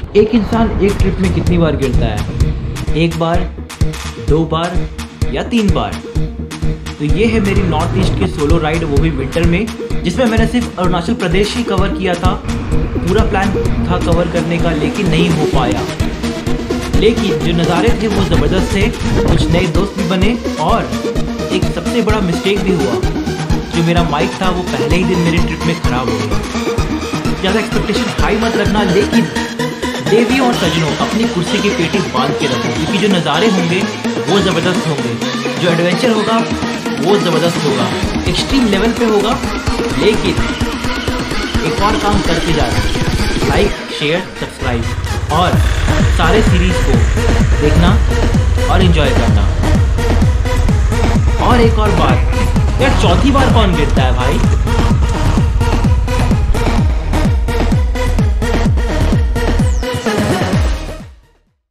एक इंसान एक ट्रिप में कितनी बार गिरता है? एक बार, 2 बार या 3 बार? तो ये है मेरी नॉर्थ ईस्ट की सोलो राइड, वो भी विंटर में, जिसमें मैंने सिर्फ अरुणाचल प्रदेश ही कवर किया था। पूरा प्लान था कवर करने का, लेकिन नहीं हो पाया। लेकिन जो नज़ारे थे वो ज़बरदस्त थे, कुछ नए दोस्त भी बने और एक सबसे बड़ा मिस्टेक भी हुआ। जो मेरा माइक था वो पहले ही दिन मेरे ट्रिप में ख़राब हो गया। ज़्यादा एक्सपेक्टेशन हाई मत रखना, लेकिन देवियों और सजनों अपनी कुर्सी की पेटी बांध के रखो, क्योंकि जो नज़ारे होंगे वो ज़बरदस्त होंगे, जो एडवेंचर होगा वो ज़बरदस्त होगा, एक्सट्रीम लेवल पे होगा। लेकिन एक और काम करके जा रहे हैं, लाइक, शेयर, सब्सक्राइब और सारे सीरीज़ को देखना और एंजॉय करना। और एक और बात यार, चौथी बार कौन गिरता है भाई?